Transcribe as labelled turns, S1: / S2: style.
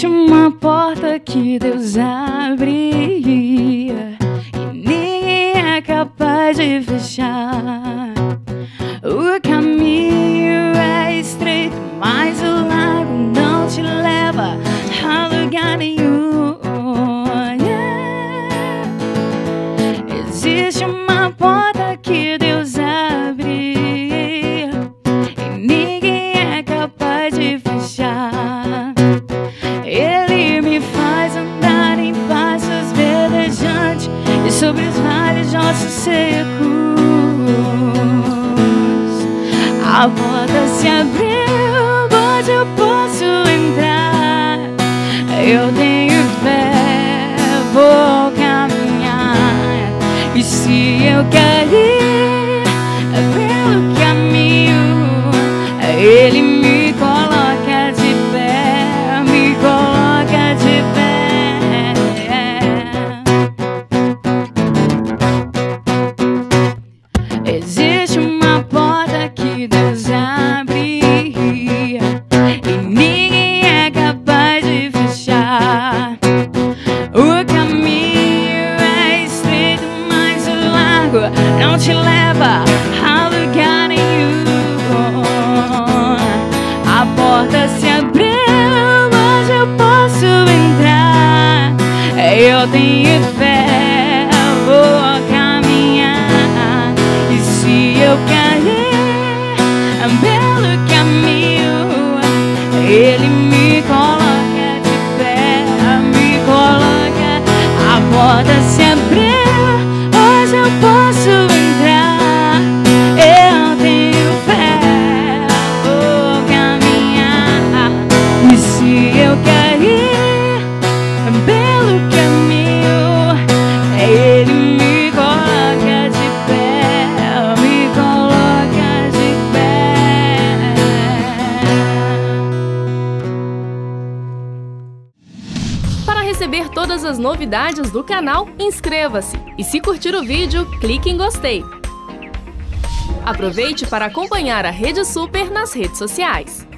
S1: Existe uma porta que Deus abriria e ninguém é capaz de fechar. O caminho é estreito, mas o largo não te leva a lugar nenhum. Existe uma porta que Deus abriria e ninguém é capaz de fechar. Ele me faz andar em passos verdejantes e sobre os vales de ossos secos. A porta se abriu, hoje eu posso entrar. Eu tenho fé, vou caminhar. E se eu cair pelo caminho, Ele me coloca de pé, me coloca de pé. Existe uma porta que Deus abriria e ninguém é capaz de fechar. O caminho é estreito, mas o largo não te leva a lugar nenhum. A porta se abriu, hoje eu posso entrar. Eu tenho fé, vou caminhar. E se eu cair pelo caminho, Ele me coloca de pé, me coloca. A porta se abriu, hoje eu posso entrar. Eu tenho fé, vou caminhar. E se eu cair pelo caminho, Ele me coloca de pé, me coloca de pé.
S2: Para receber todas as novidades do canal, inscreva-se e, se curtir o vídeo, clique em gostei. Aproveite para acompanhar a Rede Super nas redes sociais.